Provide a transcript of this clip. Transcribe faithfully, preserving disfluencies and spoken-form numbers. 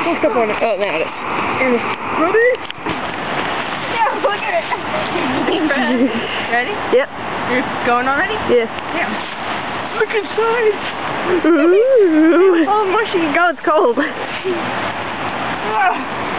Walk up on it. Oh, now it is. Ready? Yeah, look at it. Ready? Yep. You're going already? Yes. Yeah. Look inside. Ooh. Oh, mushy. Go, it's cold. Ah.